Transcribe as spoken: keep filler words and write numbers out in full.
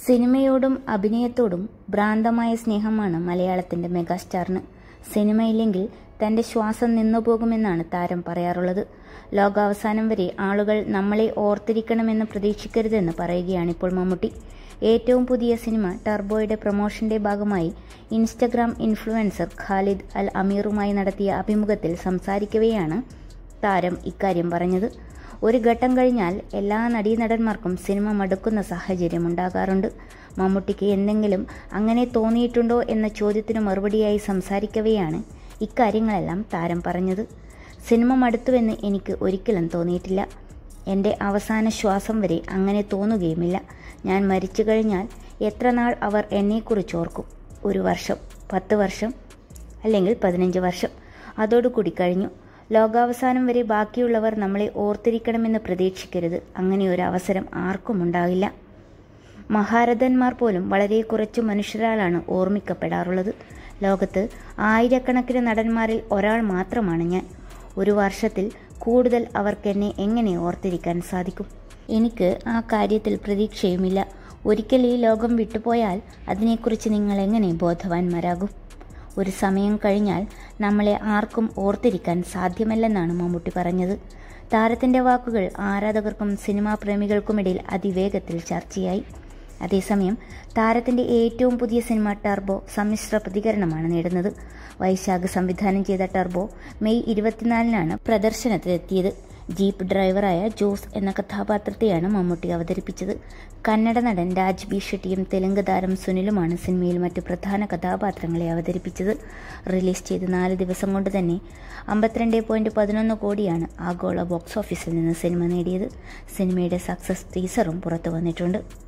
സിനിമയോടും അഭിനയത്തോടും ഭ്രാന്തമായ സ്നേഹമാണ് മലയാളത്തിന്റെ മെഗാസ്റ്റാറിന്. സിനിമയില്ലെങ്കിൽ തന്റെ ശ്വാസം നിന്നുപോകുമെന്നാണ് താരം പറയാറുള്ളത്. ലോകാവസാനം വരെ ആളുകൾ നമ്മളെ ഓർത്തിരിക്കണമെന്ന് പ്രതീക്ഷിക്കരുതെന്ന് പറയുകയാണിപ്പോൾ മമ്മൂട്ടി. ഏറ്റവും പുതിയ സിനിമ ടർബോയുടെ പ്രൊമോഷന്റെ ഭാഗമായി ഇൻസ്റ്റഗ്രാം ഇൻഫ്ലുവൻസർ ഖാലിദ് അൽ അമീറുമായി നടത്തിയ അഭിമുഖത്തിൽ സംസാരിക്കവെയാണ് താരം ഇക്കാര്യം പറഞ്ഞത്. ഒരു ഘട്ടം കഴിഞ്ഞാൽ എല്ലാ നടീനടന്മാർക്കും സിനിമ മടുക്കുന്ന സാഹചര്യം ഉണ്ടാകാറുണ്ട്. മമ്മൂട്ടിക്ക് എന്തെങ്കിലും അങ്ങനെ തോന്നിയിട്ടുണ്ടോ എന്ന ചോദ്യത്തിന് മറുപടിയായി സംസാരിക്കവെയാണ് ഇക്കാര്യങ്ങളെല്ലാം താരം പറഞ്ഞത്. സിനിമ മടുത്തുവെന്ന് എനിക്ക് ഒരിക്കലും തോന്നിയിട്ടില്ല. എൻ്റെ അവസാന ശ്വാസം വരെ അങ്ങനെ തോന്നുകയുമില്ല. ഞാൻ മരിച്ചു കഴിഞ്ഞാൽ എത്ര നാൾ അവർ എന്നെക്കുറിച്ച് ഓർക്കും? ഒരു വർഷം, പത്ത് വർഷം, അല്ലെങ്കിൽ പതിനഞ്ച് വർഷം. അതോടുകൂടി കഴിഞ്ഞു. ലോകാവസാനം വരെ ബാക്കിയുള്ളവർ നമ്മളെ ഓർത്തിരിക്കണമെന്ന് പ്രതീക്ഷിക്കരുത്. അങ്ങനെ ഒരു അവസരം ആർക്കും ഉണ്ടാകില്ല. മഹാരഥന്മാർ പോലും വളരെ കുറച്ചു മനുഷ്യരാലാണ് ഓർമ്മിക്കപ്പെടാറുള്ളത്. ലോകത്ത് ആയിരക്കണക്കിന് നടന്മാരിൽ ഒരാൾ മാത്രമാണ് ഞാൻ. ഒരു വർഷത്തിൽ കൂടുതൽ അവർക്കെന്നെ എങ്ങനെ ഓർത്തിരിക്കാൻ സാധിക്കും? എനിക്ക് ആ കാര്യത്തിൽ പ്രതീക്ഷയുമില്ല. ഒരിക്കൽ ഈ ലോകം വിട്ടുപോയാൽ അതിനെക്കുറിച്ച് നിങ്ങൾ എങ്ങനെ ബോധവാന്മാരാകും? ഒരു സമയം കഴിഞ്ഞാൽ നമ്മളെ ആർക്കും ഓർത്തിരിക്കാൻ സാധ്യമല്ലെന്നാണ് മമ്മൂട്ടി പറഞ്ഞത്. താരത്തിൻ്റെ വാക്കുകൾ ആരാധകർക്കും സിനിമാ പ്രേമികൾക്കുമിടയിൽ അതിവേഗത്തിൽ ചർച്ചയായി. അതേസമയം താരത്തിൻ്റെ ഏറ്റവും പുതിയ സിനിമ ടർബോ സമ്മിശ്ര പ്രതികരണമാണ് നേടുന്നത്. വൈശാഖ് സംവിധാനം ചെയ്ത ടർബോ മെയ് ഇരുപത്തിനാലിനാണ് പ്രദർശനത്തിലെത്തിയത്. ജീപ്പ് ഡ്രൈവറായ ജോസ് എന്ന കഥാപാത്രത്തെയാണ് മമ്മൂട്ടി അവതരിപ്പിച്ചത്. കന്നഡ നടൻ രാജ് ബി ഷെട്ടിയും തെലുങ്ക് താരം സുനിലുമാണ് സിനിമയിൽ മറ്റു പ്രധാന കഥാപാത്രങ്ങളെ അവതരിപ്പിച്ചത്. റിലീസ് ചെയ്ത് നാല് ദിവസം കൊണ്ട് തന്നെ അമ്പത്തിരണ്ട് പോയിന്റ് പതിനൊന്ന് കോടിയാണ് ആഗോള ബോക്സ് ഓഫീസിൽ നിന്ന് സിനിമ നേടിയത്. സിനിമയുടെ സക്സസ് ടീസറും പുറത്തു വന്നിട്ടുണ്ട്.